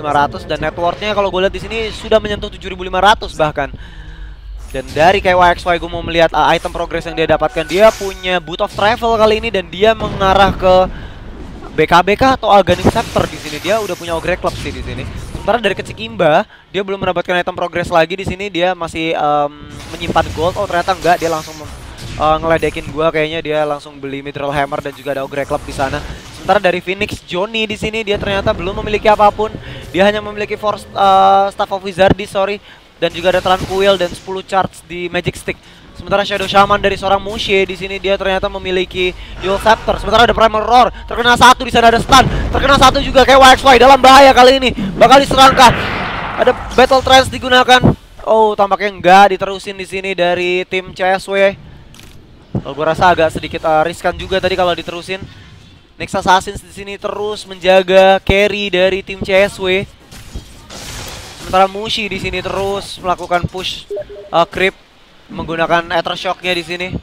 7.500 dan net worth-nya kalau gue lihat di sini sudah menyentuh 7.500 bahkan. Dan dari KYXY gue mau melihat item progress yang dia dapatkan. Dia punya Boot of Travel kali ini dan dia mengarah ke BKBK atau Aghanim Scepter di sini. Dia udah punya Ogre Club sih di sini. Sementara dari Kecikimba, dia belum mendapatkan item progress lagi di sini. Dia masih menyimpan gold. Oh ternyata enggak, dia langsung ngeledekin gua kayaknya. Dia langsung beli Mithril Hammer dan juga ada Ogre Club di sana. Sementara dari Phoenix Johnny di sini dia ternyata belum memiliki apapun. Dia hanya memiliki Staff of Wizardry, dan juga ada Tranquil dan 10 charge di Magic Stick. Sementara Shadow Shaman dari seorang Mushe di sini dia ternyata memiliki Dual Scepter. Sementara ada Primal Roar, terkena satu di sana ada stun, terkena satu juga kayak YXY dalam bahaya kali ini. Bakal diserangkah. Ada Battle Trance digunakan. Oh, tampaknya enggak diterusin di sini dari tim CSW. Oh, gua rasa agak sedikit riskan juga tadi kalau diterusin. Next Assassins di sini terus menjaga carry dari tim CSW. Sementara Mushi di sini terus melakukan push creep menggunakan Ether Shock-nya di sini.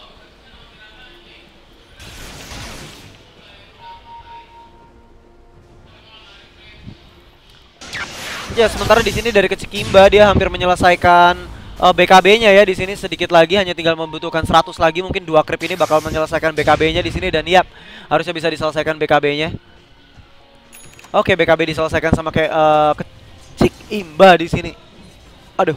Ya, sementara di sini dari Kecikimba dia hampir menyelesaikan BKB-nya ya di sini, sedikit lagi hanya tinggal membutuhkan 100 lagi, mungkin 2 creep ini bakal menyelesaikan BKB-nya di sini dan yap, harusnya bisa diselesaikan BKB-nya. Oke, BKB diselesaikan sama kayak Kecikimba di sini. Aduh.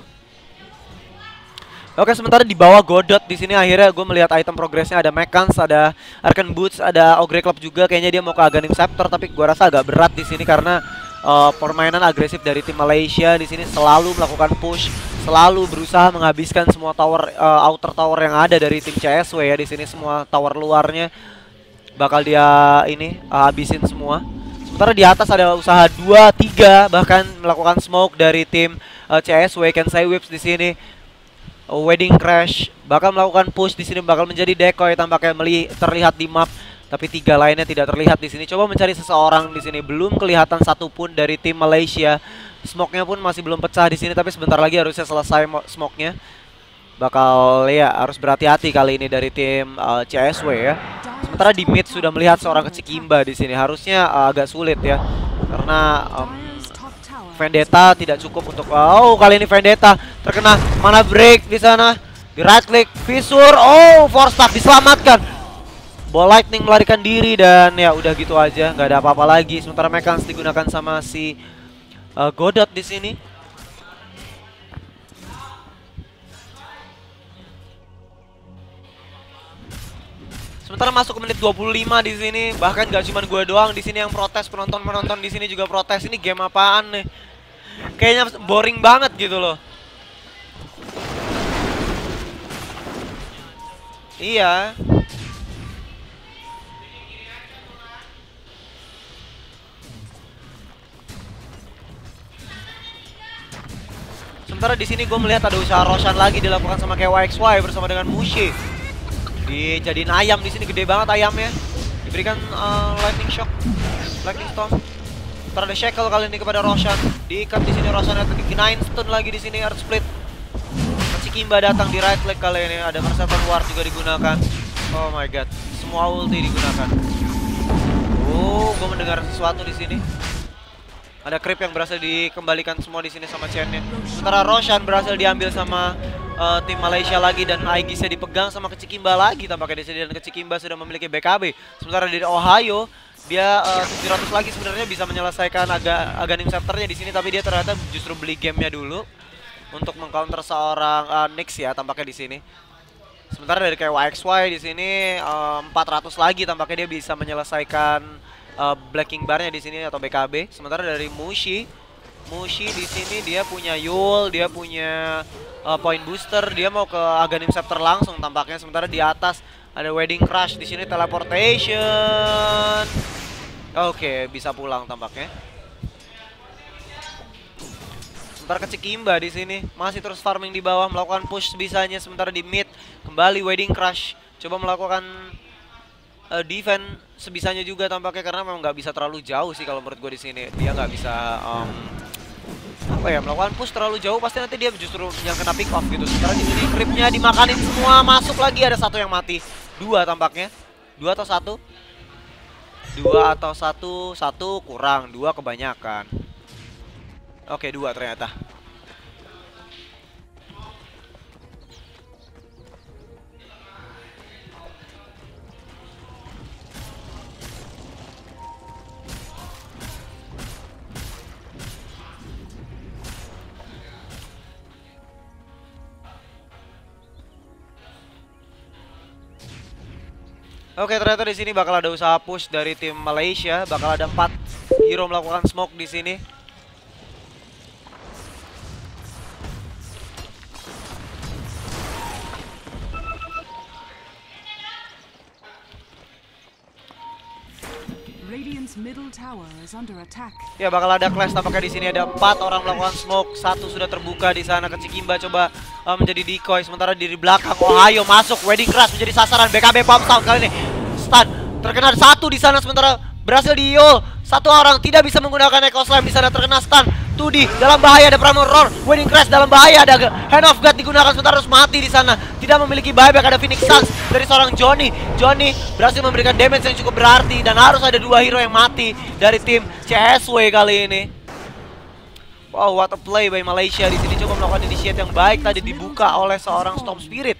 Oke, sementara di bawah Godot di sini akhirnya gue melihat item progressnya ada Mechans, ada Arcane Boots, ada Ogre Club juga. Kayaknya dia mau ke Aghanim Scepter, tapi gue rasa agak berat di sini karena permainan agresif dari tim Malaysia di sini selalu melakukan push, selalu berusaha menghabiskan semua tower outer tower yang ada dari tim CSW ya di sini, semua tower luarnya bakal dia ini habisin semua. Sementara di atas ada usaha 2, 3 bahkan melakukan smoke dari tim CSW. Kensai Whips di sini, Wedding Crash bakal melakukan push di sini, bakal menjadi decoy tampaknya terlihat di map, tapi 3 lainnya tidak terlihat di sini. Coba mencari seseorang di sini, belum kelihatan satupun dari tim Malaysia. Smoke-nya pun masih belum pecah di sini, tapi sebentar lagi harusnya selesai smoke-nya. Bakal ya harus berhati-hati kali ini dari tim CSW ya. Sementara di mid sudah melihat seorang Kecikimba di sini, harusnya agak sulit ya karena Vendetta tidak cukup untuk kali ini Vendetta terkena mana break di sana. Di right click Fissure, Force Staff diselamatkan. Ball Lightning melarikan diri dan ya udah gitu aja, nggak ada apa-apa lagi. Sementara Mechans digunakan sama si Godot di sini. Sementara masuk ke menit 25 di sini, bahkan gak cuma gue doang di sini yang protes, penonton di sini juga protes. Ini game apaan nih? Kayaknya boring banget gitu loh. Iya. Sementara di sini gue melihat ada usaha Roshan lagi dilakukan sama KYXY bersama dengan Mushe. Dijadiin ayam di sini, gede banget ayamnya. Diberikan lightning shock, lightning storm. Ntar ada shackle kali ini kepada Roshan. Diikat di sini Roshan, dikenain stun lagi di sini, earth split. Kecikimba datang di right leg kali ini, ada Merciful Ward juga digunakan. Oh my god, semua ulti digunakan. Gue mendengar sesuatu di sini. Ada creep yang berhasil dikembalikan semua di sini sama chainnya. Sementara Roshan berhasil diambil sama tim Malaysia lagi dan Aegisnya dipegang sama Kecikimba lagi tampaknya di sini, dan Kecikimba sudah memiliki BKB. Sementara dari Ohio dia 700 lagi sebenarnya bisa menyelesaikan Aghanim Scepternya di sini, tapi dia ternyata justru beli gamenya dulu untuk mengcounter seorang Nyx ya tampaknya di sini. Sementara dari KYXY di sini 400 lagi tampaknya dia bisa menyelesaikan Blacking Bar-nya di sini atau BKB. Sementara dari Mushi di sini dia punya Yule, dia punya point booster, dia mau ke Aghanim Scepter langsung tampaknya. Sementara di atas ada Wedding Crash di sini, teleportation. Oke, bisa pulang tampaknya. Sementara Kecikimba di sini masih terus farming di bawah, melakukan push sebisanya. Sementara di mid kembali Wedding Crash coba melakukan defense sebisanya juga tampaknya, karena memang nggak bisa terlalu jauh sih kalau menurut gue di sini. Dia nggak bisa melakukan push terlalu jauh, pasti nanti dia justru yang kena pick off gitu. Sementara di sini creepnya dimakanin semua, masuk lagi, ada satu yang mati, 2 tampaknya, 2 atau 1, 2 atau 1, 1 kurang, 2 kebanyakan. Oke, 2 ternyata. Oke, ternyata di sini bakal ada usaha push dari tim Malaysia. Bakal ada 4 hero melakukan smoke di sini. Radiant's middle tower is under attack. Ya, bakal ada clash. Tampaknya di sini ada 4 orang melakukan smoke. 1 sudah terbuka di sana. Kecikimba coba menjadi decoy. Sementara di belakang Ohio masuk. Wedding Crash menjadi sasaran. BKB pump sound kali ini. Stun terkena 1 di sana. Sementara berhasil di Yul. 1 orang tidak bisa menggunakan Echo Slam di sana, terkena stun. Tudi dalam bahaya, ada Primal Roar. Wedding Crash dalam bahaya, ada Hand of God digunakan, sementara harus mati di sana. Tidak memiliki buyback, ada Phoenix Suns dari seorang Johnny. Johnny berhasil memberikan damage yang cukup berarti dan harus ada 2 hero yang mati dari tim CSW kali ini. Wow, what a play by Malaysia di sini, coba melakukan initiate yang baik tadi, dibuka oleh seorang Storm Spirit.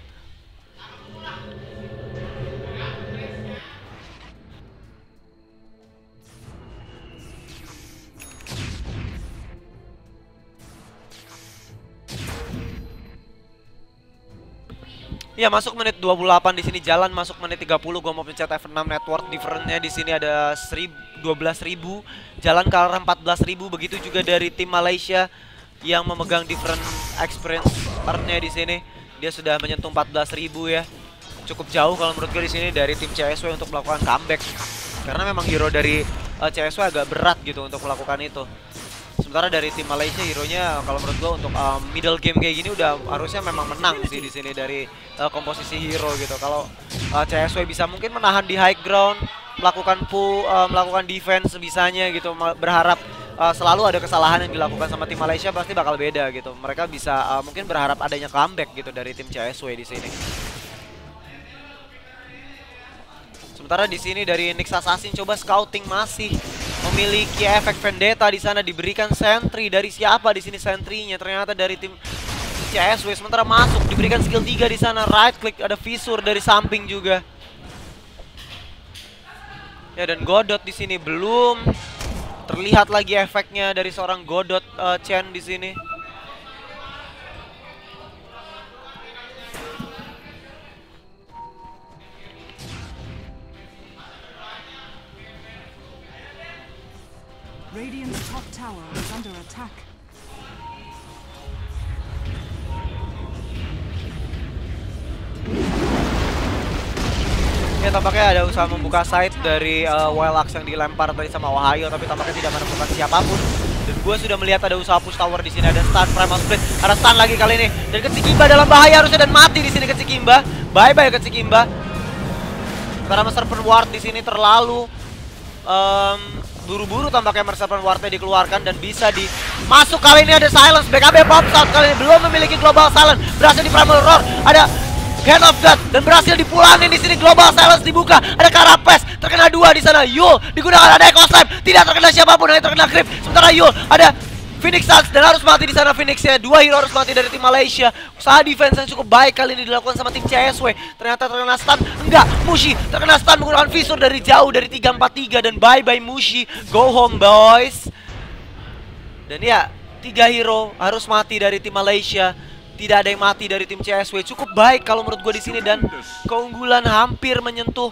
Ya, masuk menit 28 di sini, jalan masuk menit 30. Gua mau pencet F6, network difference-nya di sini ada 12.000, jalan ke arah 14.000. Begitu juga dari tim Malaysia yang memegang different experience part-nya di sini. Dia sudah menyentuh 14.000 ya. Cukup jauh kalau menurut gue di sini dari tim CSW untuk melakukan comeback. Karena memang hero dari CSW agak berat gitu untuk melakukan itu. Sementara dari tim Malaysia hero-nya kalau menurut gue untuk middle game kayak gini udah harusnya memang menang sih di sini dari komposisi hero gitu. Kalau CSW bisa mungkin menahan di high ground, melakukan pull, melakukan defense sebisanya gitu, berharap selalu ada kesalahan yang dilakukan sama tim Malaysia pasti bakal beda gitu. Mereka bisa mungkin berharap adanya comeback gitu dari tim CSW di sini. Sementara di sini dari Nyx Assassin coba scouting, masih memiliki efek vendetta di sana, diberikan sentry dari siapa di sini sentrynya? Ternyata dari tim CSW. Sementara masuk diberikan skill 3 di sana, right click, ada fissure dari samping juga. Ya, dan Godot di sini belum terlihat lagi efeknya dari seorang Godot Chen di sini. Radiant's top tower is under attack. Ya, tampaknya ada usaha membuka side dari Willax yang dilempar tadi sama Ohio, tapi tampaknya tidak menemukan siapapun. Dan gue sudah melihat ada usaha push tower di sini, ada stun Primal Split, ada stun lagi kali ini. Dan Kecikimba dalam bahaya harusnya dan mati di sini Kecikimba. Bye bye Kecikimba. Karena Serpent Ward di sini terlalu buru-buru tampaknya Serpent Ward-nya dikeluarkan dan bisa masuk. Kali ini ada Silence, BKB Pop Sound kali ini belum memiliki Global Silence, berhasil di Primal Roar, ada Hand of God dan berhasil dipulangin di sini. Global Silence dibuka, ada Carapace terkena 2 di sana. Yul digunakan, ada Echo Slam, tidak terkena siapapun, hanya terkena Creep. Sementara Yul ada Phoenix Suns dan harus mati di sana Phoenix-nya. 2 hero harus mati dari tim Malaysia. Usaha defense yang cukup baik kali ini dilakukan sama tim CSW. Ternyata terkena stun. Enggak, Mushi terkena stun menggunakan fissure dari jauh dari 343 dan bye bye Mushi. Go home boys. Dan ya, 3 hero harus mati dari tim Malaysia. Tidak ada yang mati dari tim CSW. Cukup baik kalau menurut gue di sini dan keunggulan hampir menyentuh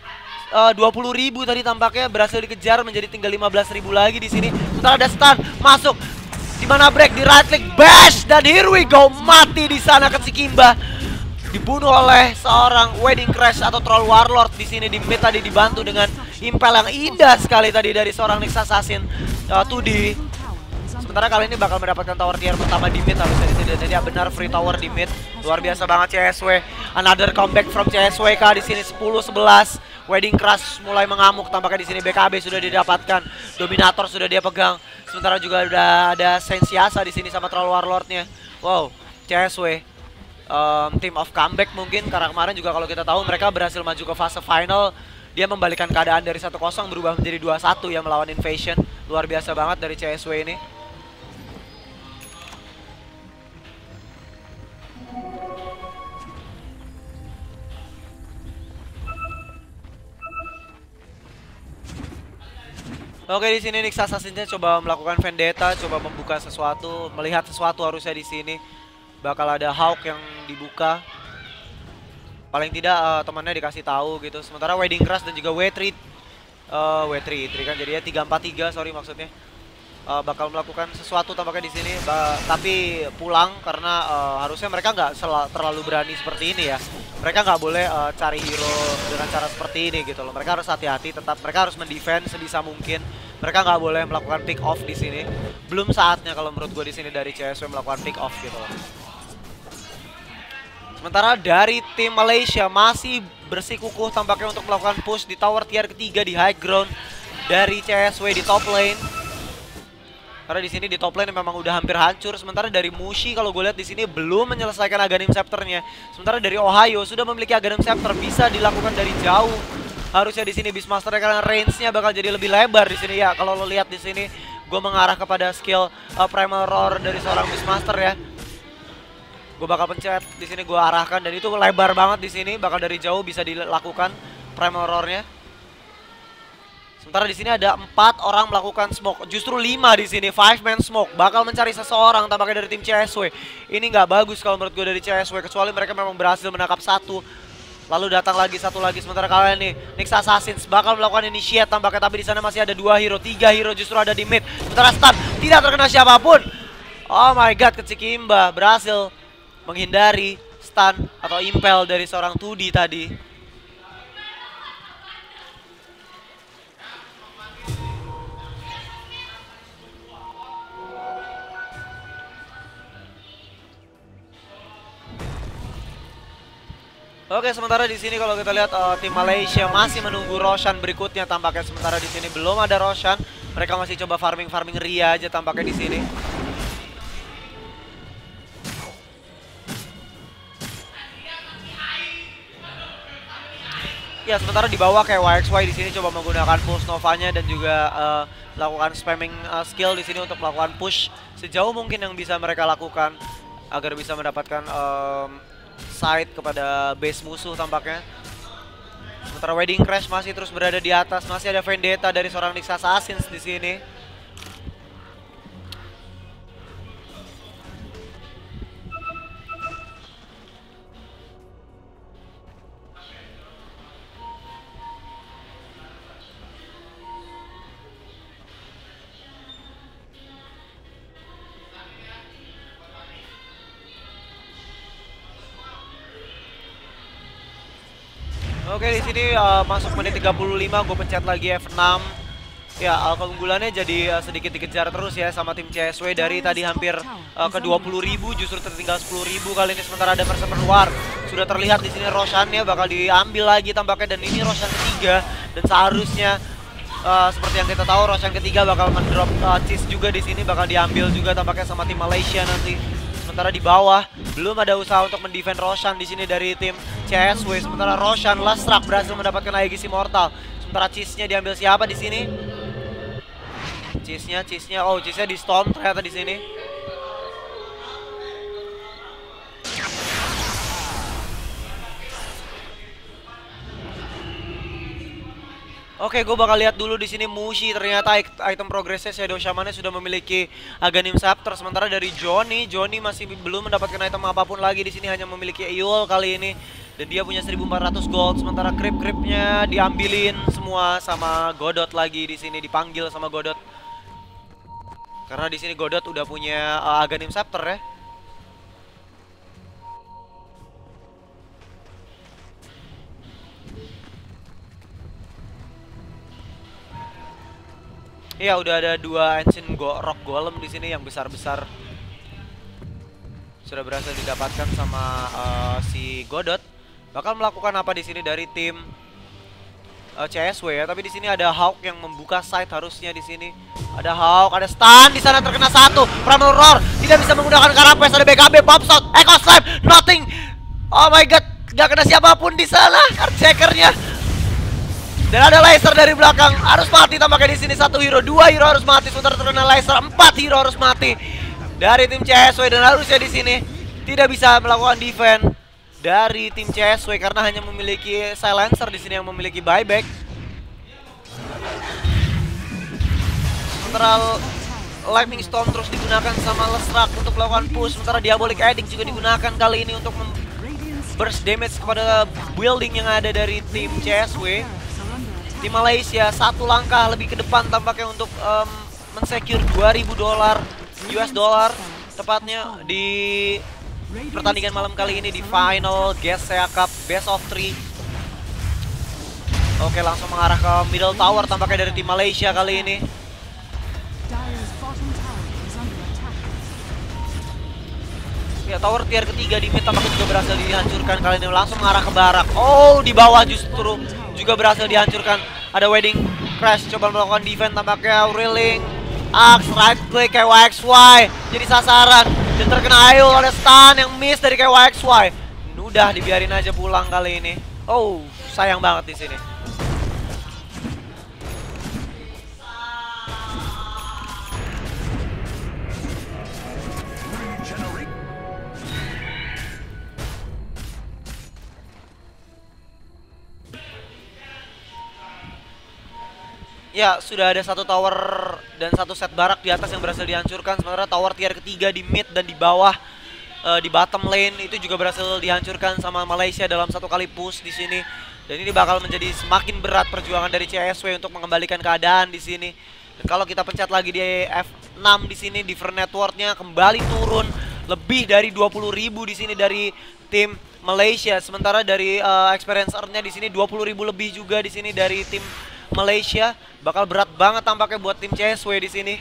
20.000 tadi tampaknya, berhasil dikejar menjadi tinggal 15.000 lagi di sini. Sementara ada stun masuk. Di mana break di right click bash dan here we go, mati di sana Kecikimba. Dibunuh oleh seorang Wedding Crash atau Troll Warlord di sini di mid tadi, dibantu dengan impel yang indah sekali tadi dari seorang Nyx Assassin 2D. Sementara kali ini bakal mendapatkan tower tier pertama di mid harusnya di sini. Jadi ya benar free tower di mid. Luar biasa banget CSW. Another comeback from CSWK di sini 10-11. Wedding Crash mulai mengamuk tampaknya di sini. BKB sudah didapatkan, Dominator sudah dia pegang. Sementara juga udah ada Sensiasa di sini sama Troll Warlord-nya. Wow, CSW team of comeback mungkin, karena kemarin juga kalau kita tahu mereka berhasil maju ke fase final. Dia membalikan keadaan dari 1-0 berubah menjadi 2-1 yang melawan Invasion. Luar biasa banget dari CSW ini. Oke, di sini Nyx Assassin-nya coba melakukan vendetta, coba membuka sesuatu, melihat sesuatu harusnya di sini bakal ada Hawk yang dibuka. Paling tidak temannya dikasih tahu gitu. Sementara Wedding Crash dan juga W3 kan jadinya 3-4-3, sorry maksudnya. Bakal melakukan sesuatu tampaknya di sini, tapi pulang karena harusnya mereka nggak terlalu berani seperti ini ya. Mereka nggak boleh cari hero dengan cara seperti ini gitu loh. Mereka harus hati-hati, tetap mereka harus mendefend sebisa mungkin. Mereka nggak boleh melakukan pick off di sini. Belum saatnya kalau menurut gue di sini dari CSW melakukan pick off gitu loh. Sementara dari tim Malaysia masih bersikukuh tampaknya untuk melakukan push di tower tier ketiga di high ground dari CSW di top lane. Karena di sini di top lane memang udah hampir hancur. Sementara dari Mushi kalau gue lihat di sini belum menyelesaikan Aghanim Scepter-nya. Sementara dari Ohio sudah memiliki Aghanim Scepter, bisa dilakukan dari jauh. Harusnya di sini Beastmaster karena range-nya bakal jadi lebih lebar di sini ya. Kalau lo lihat di sini, gue mengarah kepada skill Primal Roar dari seorang Beastmaster ya. Gue bakal pencet di sini, gue arahkan dan itu lebar banget di sini. Bakal dari jauh bisa dilakukan Primal Roar-nya. Sementara di sini ada 4 orang melakukan smoke, justru 5 di sini 5-man smoke, bakal mencari seseorang tampaknya dari tim CSW. Ini nggak bagus kalau menurut gue dari CSW, kecuali mereka memang berhasil menangkap satu. Lalu datang lagi satu lagi, sementara kalian nih Nyx Assassins bakal melakukan initiate tampaknya, tapi di sana masih ada 2 hero, 3 hero justru ada di mid. Sementara stun tidak terkena siapapun. Oh my god, Kecikimba berhasil menghindari stun atau impel dari seorang Tudi tadi. Oke, sementara di sini kalau kita lihat tim Malaysia masih menunggu Roshan berikutnya tampaknya. Sementara di sini belum ada Roshan, mereka masih coba farming Ria aja tampaknya di sini. Ya, sementara di bawah kayak YXY di sini coba menggunakan pulse Nova-nya dan juga melakukan spamming skill di sini untuk melakukan push sejauh mungkin yang bisa mereka lakukan agar bisa mendapatkan side kepada base musuh tampaknya. Sementara Wedding Crash masih terus berada di atas, masih ada vendetta dari seorang Nyx Assassins di sini. Oke, di sini masuk menit 35, gue pencet lagi F6. Ya, keunggulannya jadi sedikit dikejar terus ya sama tim CSW dari tadi hampir ke 20.000 justru tertinggal 10.000 kali ini. Sementara ada Berserker War. Sudah terlihat di sini Roshan-nya bakal diambil lagi tampaknya, dan ini Roshan ketiga dan seharusnya seperti yang kita tahu Roshan ketiga bakal mendrop cheese juga di sini, bakal diambil juga tampaknya sama tim Malaysia nanti. Sementara di bawah belum ada usaha untuk mendefend Roshan di sini dari tim CSW. Sementara Roshan last struck berhasil mendapatkan Aegis Immortal. Sementara cheese-nya diambil siapa di sini? Cheese-nya di Storm ternyata di sini. Oke, gue bakal lihat dulu di sini Mushi, ternyata item progresnya Shadow Shaman-nya sudah memiliki Aghanim Scepter. Sementara dari Johnny masih belum mendapatkan item apapun lagi di sini, hanya memiliki Eul kali ini dan dia punya 1400 gold. Sementara creep-creepnya diambilin semua sama Godot lagi di sini, dipanggil sama Godot. Karena di sini Godot udah punya Aghanim Scepter ya. Iya, udah ada 2 Ancient Rock Golem di sini yang besar-besar. Sudah berhasil didapatkan sama si Godot. Bakal melakukan apa di sini dari tim CSW ya, tapi di sini ada Hawk yang membuka site harusnya di sini. Ada Hawk, ada stun di sana, terkena satu. Primal Roar tidak bisa menggunakan Carapace, ada BKB, Pop Shot, Echo Slam, nothing. Oh my god, gak kena siapapun di sana. Card-checkernya. Dan ada laser dari belakang, harus mati tampaknya di sini. 1 hero, 2 hero harus mati. Sementara terkena laser, 4 hero harus mati dari tim CSW, dan harusnya di sini tidak bisa melakukan defense dari tim CSW karena hanya memiliki silencer di sini yang memiliki buyback. sementara Lightning Storm terus digunakan sama Leshrac untuk melakukan push, sementara Diabolic Edict juga digunakan kali ini untuk burst damage kepada building yang ada dari tim CSW. Tim Malaysia satu langkah lebih ke depan tampaknya untuk mensecure $2.000 US dollar tepatnya di pertandingan malam kali ini di final GSEA Cup Best of 3. Oke, langsung mengarah ke middle tower tampaknya dari tim Malaysia kali ini. Ya, tower tier ketiga di mid tampaknya juga berhasil dihancurkan kali ini, langsung mengarah ke barak. Oh, di bawah justru juga berhasil dihancurkan. Ada Wedding Crash coba melakukan defense tampaknya. Reeling Axe, right click KYXY jadi sasaran dan terkena Ayo, ada stun yang miss dari KYXY. Udah dibiarin aja pulang kali ini. Oh, sayang banget di sini. Ya, sudah ada satu tower dan satu set barak di atas yang berhasil dihancurkan. Sementara tower tier ketiga di mid dan di bawah di bottom lane itu juga berhasil dihancurkan sama Malaysia dalam satu kali push di sini. Dan ini bakal menjadi semakin berat perjuangan dari CSW untuk mengembalikan keadaan di sini. Dan kalau kita pencet lagi di F6 di sini, different networknya kembali turun lebih dari 20.000 di sini dari tim Malaysia. Sementara dari experience-nya di sini 20.000 lebih juga di sini dari tim Malaysia. Bakal berat banget tampaknya buat tim CSW di sini.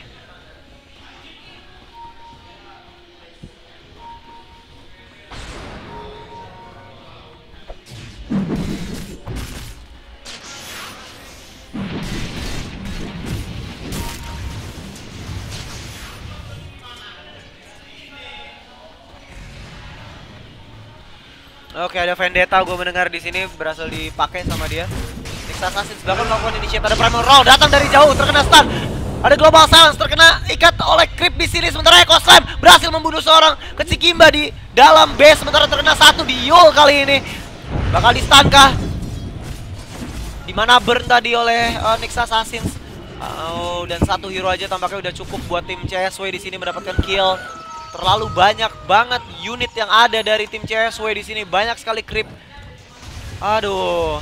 Oke, ada Vendetta gue mendengar di sini berhasil dipakai sama dia. Assassins bahkan melakukan initiate, ada Primal Roll datang dari jauh, terkena stun. Ada Global Silence terkena ikat oleh creep di sini, sementara Echo Slam berhasil membunuh seorang Kecikimba di dalam base, sementara terkena satu di Yul kali ini. Bakal di stun kah? Dimana burn tadi oleh Nyx Assassins. Oh, dan satu hero aja tampaknya udah cukup buat tim CSW di sini mendapatkan kill. Terlalu banyak banget unit yang ada dari tim CSW di sini, banyak sekali creep. Aduh.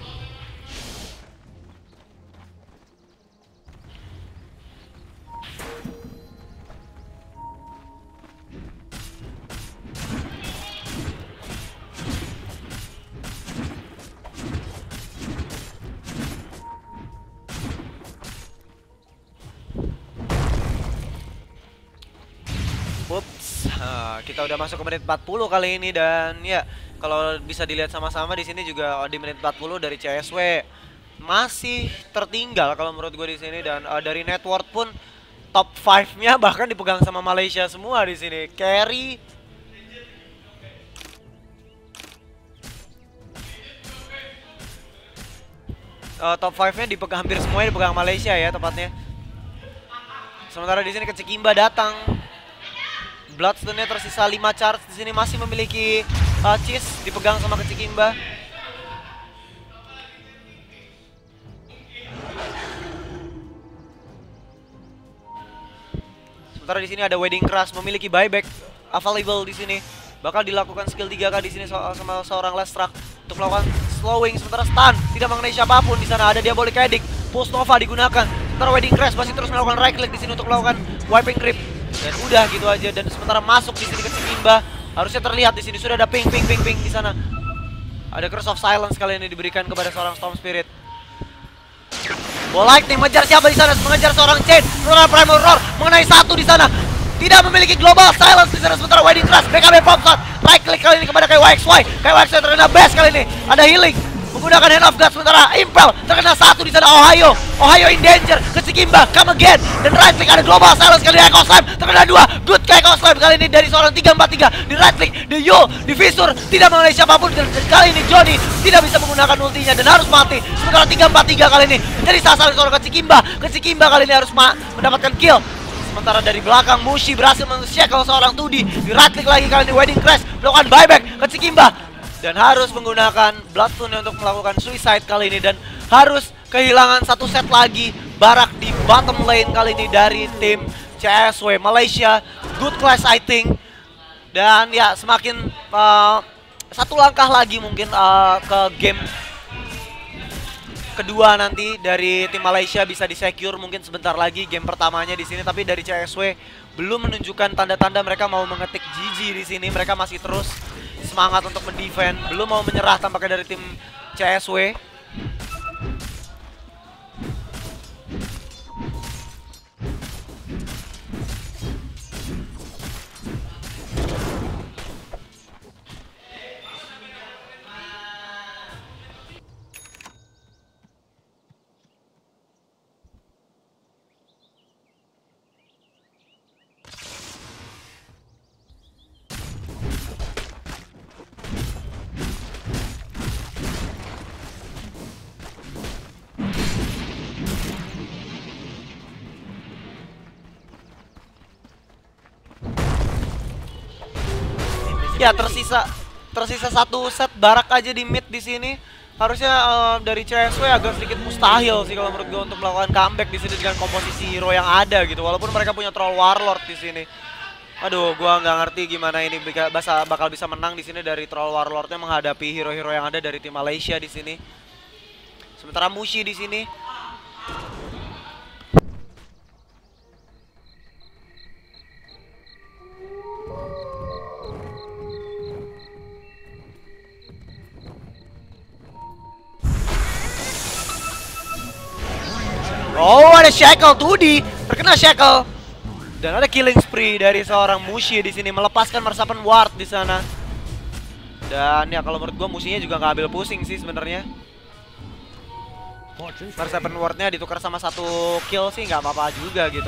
Ups, kita udah masuk ke menit 40 kali ini dan ya kalau bisa dilihat sama-sama di sini juga di menit 40 dari CSW masih tertinggal kalau menurut gue di sini, dan dari network pun top 5-nya bahkan dipegang sama Malaysia semua di sini. Carry top 5-nya dipegang, hampir semuanya dipegang Malaysia ya tepatnya. Sementara di sini Kecikimba datang. Bloodstone-nya tersisa 5 charge di sini, masih memiliki cheese dipegang sama Kecikimba. Sementara di sini ada Wedding Crash memiliki buyback available di sini. Bakal dilakukan skill 3K di sini sama seorang Leshrac untuk melakukan slowing, sementara stun tidak mengenai siapapun di sana. Ada Diabolic Edict, Pulse Nova digunakan. Sementara Wedding Crash masih terus melakukan right click di sini untuk melakukan wiping creep. Dan udah gitu aja, dan sementara masuk di sini Kecikimba. Harusnya terlihat di sini sudah ada ping di sana. Ada Curse of Silence kali ini diberikan kepada seorang Storm Spirit. Lightning mengejar siapa di sana? Mengejar seorang Chain. Seorang Primal Roar mengenai satu di sana. Tidak memiliki Global Silence di sana, sementara Wedding Crash BKB pop shot. Right click kali ini kepada KYXY. KYXY terkena base kali ini. Ada healing menggunakan Hand of God, sementara Impel terkena satu di sana. Ohio in danger. Kecikimba come again, dan right click ada Global Silence kali ini. Echo Slam terkena dua. Good Echo Slam kali ini dari seorang 343. Di right click, di Yul, di Visur tidak mengenai siapapun, dan kali ini Johnny tidak bisa menggunakan ultinya dan harus mati. Sementara 343 kali ini menjadi sasaran seorang Kecikimba. Kecikimba kali ini harus mendapatkan kill. Sementara dari belakang Mushi berhasil men-shackle seorang Tudi. Di right click lagi kali ini Wedding Crash melakukan buyback Kecikimba dan harus menggunakan Bloodstone untuk melakukan suicide kali ini, dan harus kehilangan satu set lagi Barak di bottom lane kali ini dari tim CSW Malaysia. Good class I think. Dan ya semakin satu langkah lagi mungkin ke game kedua nanti dari tim Malaysia bisa disecure mungkin sebentar lagi game pertamanya di sini. Tapi dari CSW belum menunjukkan tanda-tanda mereka mau mengetik GG di sini. Mereka masih terus semangat untuk mendefend, belum mau menyerah tampaknya dari tim CSW. Ya tersisa satu set Barak aja di mid di sini. Harusnya dari CSW agak sedikit mustahil sih kalau menurut gue untuk melakukan comeback di sini dengan komposisi hero yang ada gitu. Walaupun mereka punya Troll Warlord di sini. Aduh, gua nggak ngerti gimana ini bakal bisa menang di sini dari Troll Warlordnya menghadapi hero-hero yang ada dari tim Malaysia di sini. Sementara Mushi di sini. Oh, ada shackle Tudi, terkena shackle. Dan ada killing spree dari seorang Mushi di sini melepaskan Marsapan Ward di sana. Dan ya kalau menurut gua Mushinya juga nggak ambil pusing sih sebenarnya. Marsapan Wardnya ditukar sama satu kill sih nggak apa-apa juga gitu.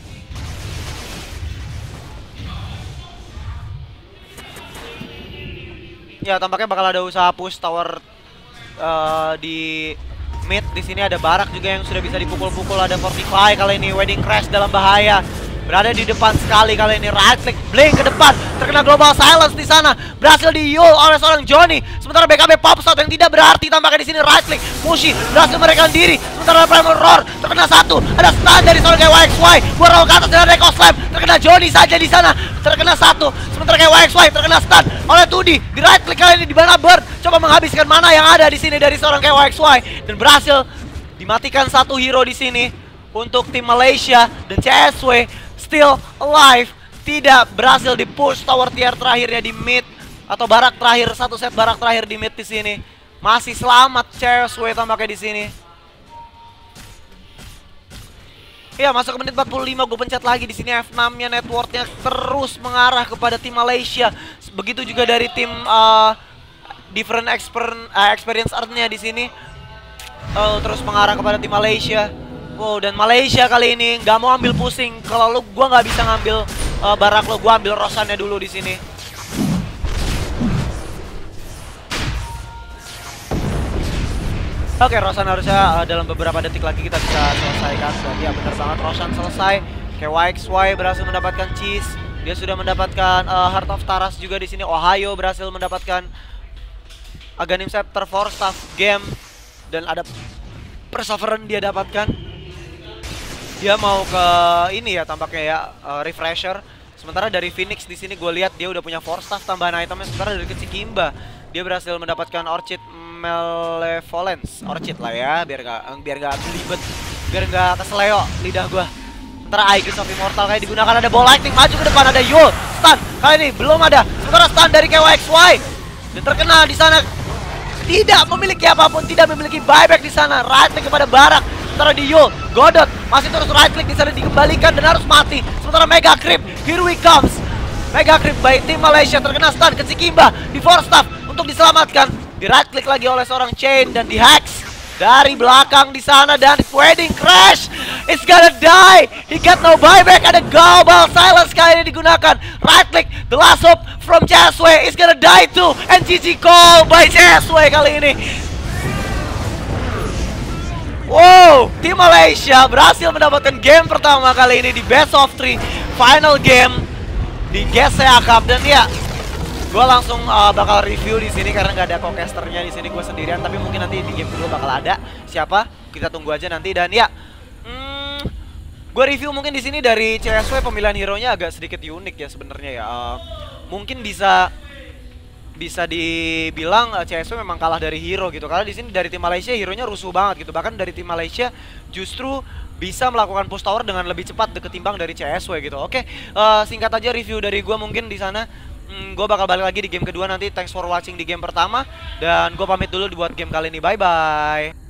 Ya tampaknya bakal ada usaha push tower di mid. Di sini ada Barak juga yang sudah bisa dipukul-pukul. Ada Fortify kali ini, Wedding Crash dalam bahaya. Berada di depan sekali kali ini, right click, blink ke depan. Terkena Global Silence di sana. Berhasil di-ult oleh seorang Johnny. Sementara BKB pops out yang tidak berarti tampaknya di sini right click. Mushi berhasil merekam diri. Sementara Primal Roar terkena satu. Ada stun dari seorang KYXY. Gua roll ke atas dan ada Echo Slam. Terkena Johnny saja di sana. Terkena satu. Sementara KYXY terkena stun oleh Tudi. Di right click kali ini di mana Bird coba menghabiskan mana yang ada di sini dari seorang KYXY dan berhasil dimatikan satu hero di sini untuk tim Malaysia. Dan CSW still alive, tidak berhasil di push tower tier terakhirnya di mid atau Barak terakhir, satu set Barak terakhir di mid di sini. Masih selamat CSW tampaknya di sini. Ya, masuk ke menit 45, gue pencet lagi di sini F6-nya, networknya terus mengarah kepada tim Malaysia. Begitu juga dari tim different experience art-nya di sini. Terus mengarah kepada tim Malaysia. Wow, dan Malaysia kali ini nggak mau ambil pusing. Kalau gua nggak bisa ngambil Barak lo, gua ambil Roshannya dulu di sini. Oke, Roshan harusnya dalam beberapa detik lagi kita bisa selesaikan. Dan ya benar banget, Roshan selesai. KYXY berhasil mendapatkan cheese. Dia sudah mendapatkan Heart of Taras juga di sini. Ohio berhasil mendapatkan Aghanim Scepter for Staff game. Dan ada Perseverance dia dapatkan. Dia mau ke ini ya tampaknya ya, refresher. Sementara dari Phoenix di sini gue lihat dia udah punya 4 staff tambahan itemnya. Sementara dari Kimba dia berhasil mendapatkan Orchid Malevolence, Orchid lah ya, biar gak belibet, biar gak keseleo lidah gue. Sementara Aegis of Immortal kayak digunakan, ada ball lightning maju ke depan, ada Yul stun kali ini belum ada. Sementara stun dari KYXY dan terkena di sana, tidak memiliki apapun, tidak memiliki buyback di sana. Right click kepada Barak. Sementara di Yul, Godot masih terus right click di sana dikembalikan dan harus mati. Sementara Mega Creep, here we comes. Mega Creep by tim Malaysia terkena stun ke Kimba di force staff untuk diselamatkan. Di right click lagi oleh seorang Chain dan di hacks dari belakang di sana dan Wedding Crash. It's gonna die. He got no buyback. Ada Global Silence kali ini digunakan. Right click, the last hope from CSW is gonna die too. And GG call by CSW kali ini. Wow, tim Malaysia berhasil mendapatkan game pertama kali ini di best of 3 final game di GSEA Cup. Dan ya, gue langsung bakal review di sini karena nggak ada co-casternya di sini, gue sendirian. Tapi mungkin nanti di game kedua bakal ada siapa, kita tunggu aja nanti. Dan ya, Gue review mungkin di sini dari CSW pemilihan hero-nya agak sedikit unik ya sebenarnya ya. Mungkin bisa dibilang CSW memang kalah dari hero gitu, karena di sini dari tim Malaysia hero-nya rusuh banget gitu. Bahkan dari tim Malaysia justru bisa melakukan push tower dengan lebih cepat ketimbang dari CSW gitu. Oke, singkat aja review dari gue mungkin di sana. Gue bakal balik lagi di game kedua nanti. Thanks for watching di game pertama dan gue pamit dulu buat game kali ini. Bye bye.